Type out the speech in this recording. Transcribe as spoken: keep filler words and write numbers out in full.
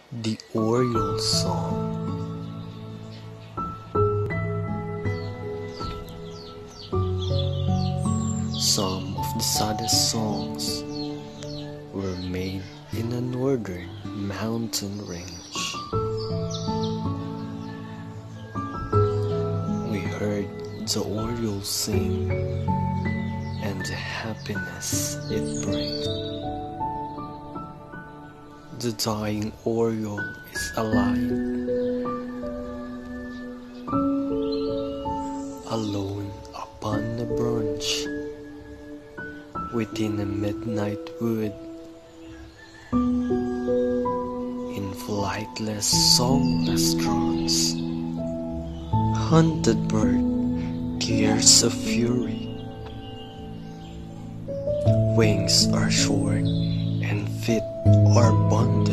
The Oriole Song. Some of the saddest songs were made in a northern mountain range. We heard the oriole sing and the happiness it brings. The dying oriole is alive, alone upon a branch within a midnight wood. In flightless, songless trance, hunted bird, tears of fury. Wings are short and feet are bundled.